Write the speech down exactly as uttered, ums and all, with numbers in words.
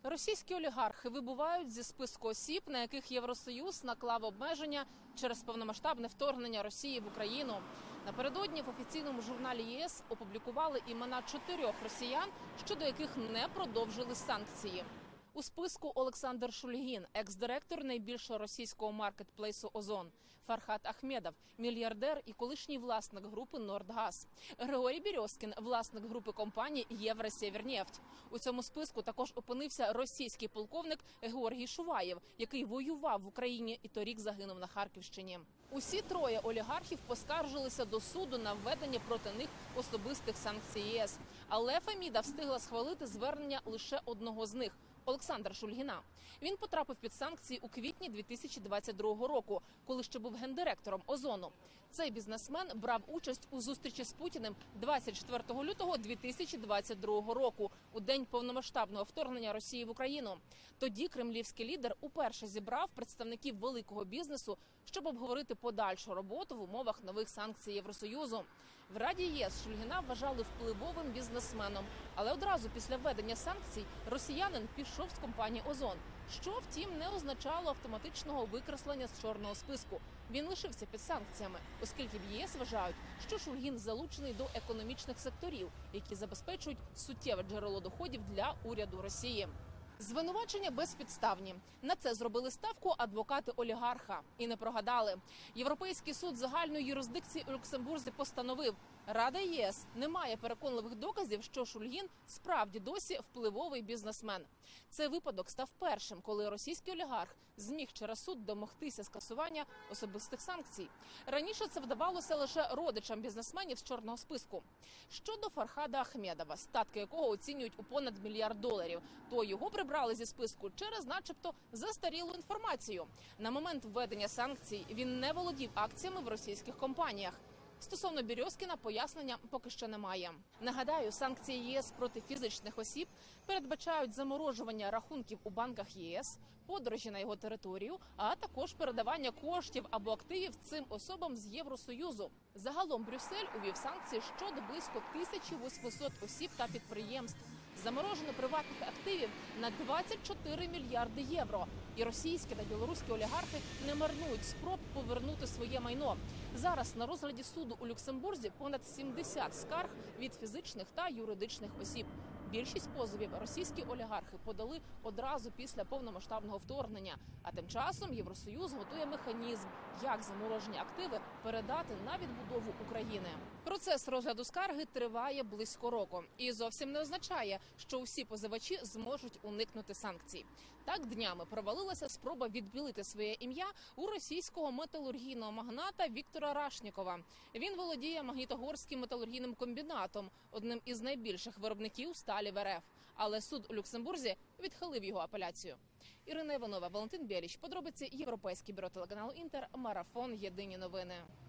Російські олігархи вибувають зі списку осіб, на яких Євросоюз наклав обмеження через повномасштабне вторгнення Росії в Україну. Напередодні в офіційному журналі ЄС опублікували імена чотирьох росіян, щодо яких не продовжили санкції. У списку Олександр Шульгін, екс-директор найбільшого російського маркетплейсу «Озон», Фархад Ахмедов, мільярдер і колишній власник групи «Нордгаз», Григорій Березкін, власник групи компаній «Євросєвєрнефть». У цьому списку також опинився російський полковник Георгій Шуваєв, який воював в Україні і торік загинув на Харківщині. Усі троє олігархів поскаржилися до суду на введення проти них особистих санкцій ЄС. Але Феміда встигла схвалити звернення лише одного з них – Олександра Шульгіна. Він потрапив під санкції у квітні дві тисячі двадцять другого року, коли ще був гендиректором «Озону». Цей бізнесмен брав участь у зустрічі з Путіним двадцять четвертого лютого дві тисячі двадцять другого року, у день повномасштабного вторгнення Росії в Україну. Тоді кремлівський лідер уперше зібрав представників великого бізнесу, щоб обговорити подальшу роботу в умовах нових санкцій Євросоюзу. В Раді ЄС Шульгіна вважали впливовим бізнесменом, але одразу після введення санкцій росіянин пішов з компанії «Озон», що, втім, не означало автоматичного викреслення з чорного списку. Він лишився під санкціями, оскільки в ЄС вважають, що Шульгін залучений до економічних секторів, які забезпечують суттєве джерело доходів для уряду Росії. Звинувачення безпідставні. На це зробили ставку адвокати олігарха. І не прогадали. Європейський суд загальної юрисдикції у Люксембурзі постановив, Рада ЄС не має переконливих доказів, що Шульгін справді досі впливовий бізнесмен. Цей випадок став першим, коли російський олігарх зміг через суд домогтися скасування особистих санкцій. Раніше це вдавалося лише родичам бізнесменів з чорного списку. Щодо Фархада Ахмедова, статки якого оцінюють у понад мільярд доларів, то його прибрали зі списку через начебто застарілу інформацію. На момент введення санкцій він не володів акціями в російських компаніях. Стосовно Березкіна пояснення поки що немає. Нагадаю, санкції ЄС проти фізичних осіб передбачають заморожування рахунків у банках ЄС, подорожі на його територію, а також передавання коштів або активів цим особам з Євросоюзу. Загалом Брюссель увів санкції щодо близько тисячі восьмисот осіб та підприємств. Заморожено приватних активів на двадцять чотири мільярди євро. І російські та білоруські олігархи не марнують спроб повернути своє майно. Зараз на розгляді суду у Люксембурзі понад сімдесят скарг від фізичних та юридичних осіб. Більшість позовів російські олігархи подали одразу після повномасштабного вторгнення. А тим часом Євросоюз готує механізм, як заморожені активи передати на відбудову України. Процес розгляду скарги триває близько року. І зовсім не означає, що усі позивачі зможуть уникнути санкцій. Так днями провалилася спроба відбілити своє ім'я у російського металургійного магната Віктора Рашнікова. Він володіє Магнітогорським металургійним комбінатом, одним із найбільших виробників сталі в РФ. Але суд у Люксембурзі відхилив його апеляцію. Ірина Іванова, Валентин Біліч. Подробиці Європейське бюро телеканалу «Інтер». Марафон. Єдині новини.